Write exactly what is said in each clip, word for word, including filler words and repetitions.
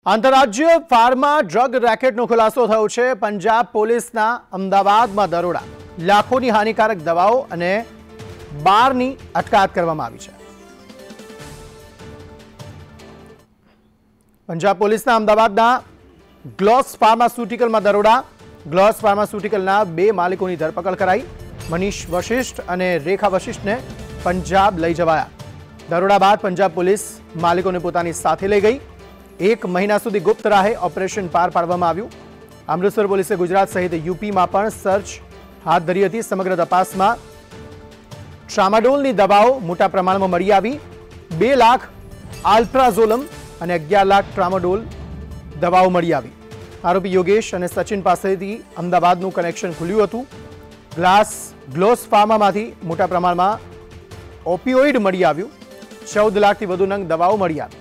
આંતરરાજ્ય pharma drug રેકેટનો ખુલાસો થયો છે। પંજાબ પોલીસના અમદાવાદમાં દરોડા, લાખોની હાનિકારક દવાઓ અને બારની અટકાયત કરવામાં આવી છે। પંજાબ પોલીસના અમદાવાદના ગ્લોસ ફાર્માસ્યુટિકલમાં દરોડા, ગ્લોસ ફાર્માસ્યુટિકલના બે માલિકોની ધરપકડ કરાઈ। મનીષ વશિષ્ઠ અને રેખા વશિષ્ઠને પંજાબ લઈ જવાયા। દરોડા બાદ પંજાબ પોલીસ માલિકોને પોતાની સાથે લઈ ગઈ। એક મહિના સુધી ગુપ્ત રાહે ઓપરેશન પાર પાડવામાં આવ્યું। અમૃતસર પોલીસે ગુજરાત સહિત યુપીમાં પણ સર્ચ હાથ ધરી હતી। સમગ્ર તપાસમાં ટ્રામાડોલની દવાઓ મોટા પ્રમાણમાં મળી આવી। બે લાખ આલ્પ્રાઝોલમ અને અગિયાર લાખ ટ્રામાડોલ દવાઓ મળી આવી। આરોપી યોગેશ અને સચિન પાસેથી અમદાવાદનું કનેક્શન ખુલ્યું હતું। ગ્લાસ ગ્લોસ ફાર્મામાંથી મોટા પ્રમાણમાં ઓપિયોઇડ મળી આવ્યું। ચૌદ લાખથી વધુ નંગ દવાઓ મળી આવી।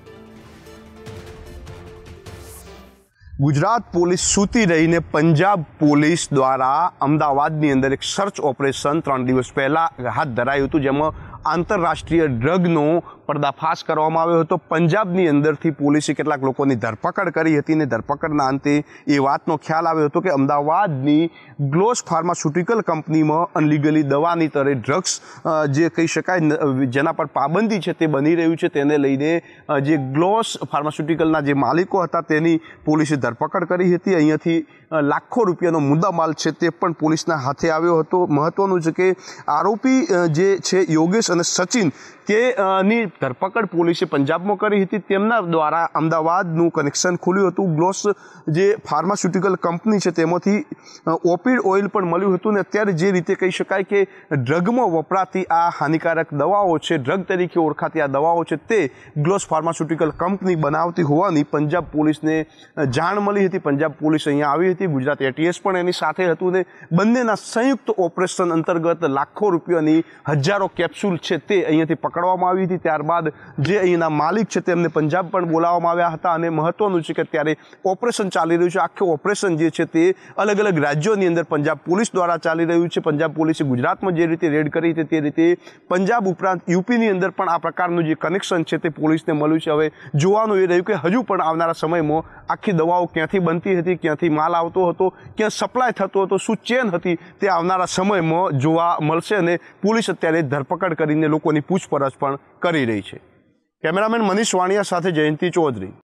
गुजरात पुलिस सूती रहीने पंजाब पुलिस द्वारा अमदावादनी अंदर एक सर्च ऑपरेशन त्रण दिवस पहला हाथ धरायुं हतुं, जेमां आंतरराष्ट्रीय ड्रगनो पर्दाफाश करवामां आव्यो हतो। पंजाबनी अंदरथी पोलीसे केटलाक लोकोनी धरपकड़ करी हती ने धरपकड़ना अंते ए वातनो ख्याल आव्यो हतो के अमदावादनी ग्लोस फार्मास्युटिकल कंपनीमां अनलीगली दवानी तरे ड्रग्स जे कही शकाय जेना पर पाबंदी छे ते बनी रह्युं छे, तेने लईने जे ग्लोस फार्मास्युटिकलना जे मालिको हता तेनी पोलीसे धरपकड़ करी हती। अहींयाथी लाखों रूपियानो मुद्दामाल छे ते पण पोलीसना हाथे आव्यो हतो। महत्वनुं छे के आरोपी जे छे योगेश અને સચિન કે ની ધરપકડ પોલીસે પંજાબમાં કરી હતી। તેમના દ્વારા અમદાવાદનું કનેક્શન ખુલ્યું હતું। ગ્લોસ જે ફાર્માસ્યુટિકલ કંપની છે તેમાંથી ઓપિડ ઓઇલ પણ મળ્યું હતું ને અત્યારે જે રીતે કહી શકાય કે ડ્રગમાં વપરાતી આ હાનિકારક દવાઓ છે, ડ્રગ તરીકે ઓળખાતી આ દવાઓ છે તે ગ્લોસ ફાર્માસ્યુટિકલ કંપની બનાવતી હોવાની પંજાબ પોલીસને જાણ મળી હતી। પંજાબ પોલીસ અહીંયા આવી હતી, ગુજરાત એટીએસ પણ એની સાથે હતું ને બંનેના સંયુક્ત ઓપરેશન અંતર્ગત લાખો રૂપિયાની હજારો કેપ્સ્યુલ છે તે અહીંયાથી પકડવામાં આવી હતી। ત્યારબાદ જે અહીંના માલિક છે તેમને પંજાબ પણ બોલાવવામાં આવ્યા હતા અને મહત્વનું છે કે ત્યારે ઓપરેશન ચાલી રહ્યું છે। આખું ઓપરેશન જે છે તે અલગ અલગ રાજ્યોની અંદર પંજાબ પોલીસ દ્વારા ચાલી રહ્યું છે। પંજાબ પોલીસે ગુજરાતમાં જે રીતે રેડ કરી હતી તે રીતે પંજાબ ઉપરાંત યુપીની અંદર પણ આ પ્રકારનું જે કનેક્શન છે તે પોલીસને મળ્યું છે। હવે જોવાનું એ રહ્યું કે હજુ પણ આવનારા સમયમાં આખી દવાઓ ક્યાંથી બનતી હતી, ક્યાંથી માલ આવતો હતો, ક્યાં સપ્લાય થતો હતો, શું ચેન હતી તે આવનારા સમયમાં જોવા મળશે અને પોલીસ અત્યારે ધરપકડ કરીને લોકોની પૂછપરછ પણ કરી રહી છે। કેમેરામેન મનીષ વાણિયા સાથે જયંતિ ચૌધરી।